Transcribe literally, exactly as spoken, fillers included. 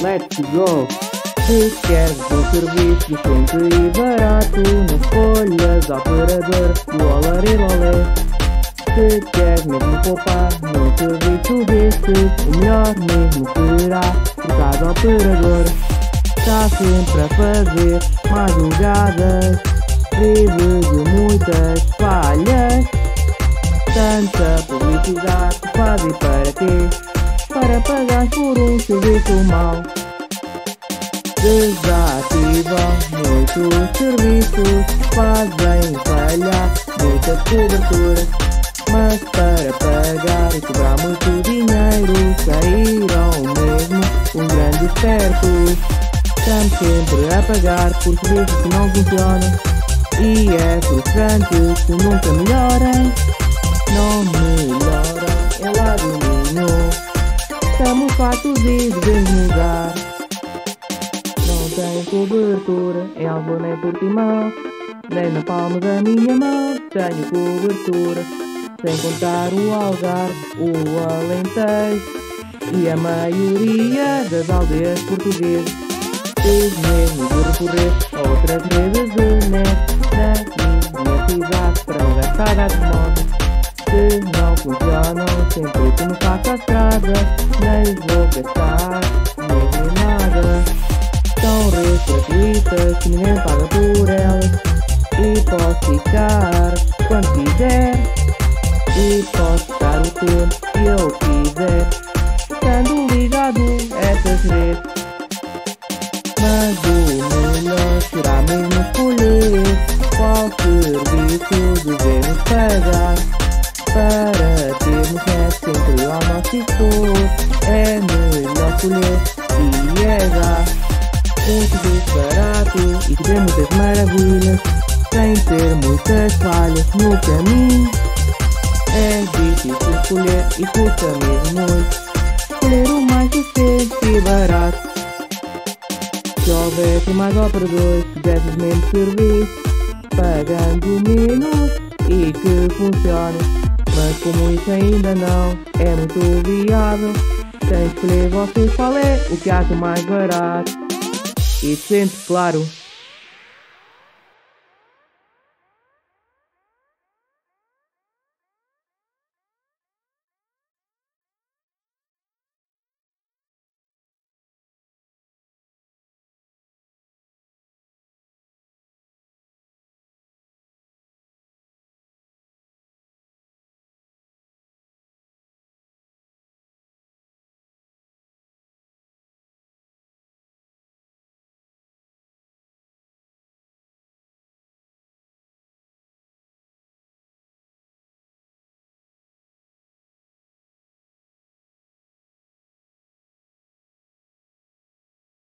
Let's go! Se queres um serviço decente e barato, não escolhas a operadora do Olé e Lolé. Se queres mesmo poupar num serviço deste, o melhor mesmo será trocar de operadora. Está sempre a fazer mais jogadas, vive de muitas falhas. Tanta publicidade faz e para quê? Para pagar por um serviço mau. Desativam muitos serviços, fazem falhar muitas coberturas. Mas para pagar e cobrar muito dinheiro, saíram mesmo os grandes espertos. Estamos sempre a pagar por serviços que não funcionam, e é frustrante que nunca melhorem. Não melhoram em lado nenhum. Estamos fartos e devemos mudar. Não tenho cobertura em Alvor nem Portimão, nem na palma da minha mão tenho cobertura. Sem contar o Algarve, o Alentejo e a maioria das aldeias portuguesas. Fiz mesmo de recorrer a outras redes de net na minha cidade para não gastar dados móveis. Se não funcionam, sempre que me faço a estrada, nem vou gastar mesmo nada. São redes gratuitas que ninguém paga por elas, e posso ficar quando quiser, e posso dar o tempo que eu quiser, estando ligado a essas redes. Mas o melhor será mesmo escolher qual serviço devemos pagar, para termos net sempre ao nosso dispor. É melhor escolher e é dar um serviço barato e que dê muitas maravilhas, sem ter muitas falhas no caminho. É difícil escolher e custa mesmo muito escolher o mais decente e barato. Se houvesse mais operadores que dessem mesmo serviço, pagando menos e que funcione. Mas como isso ainda não é muito viável, tem que escolher vocês qual é o que acham mais barato e decente, claro.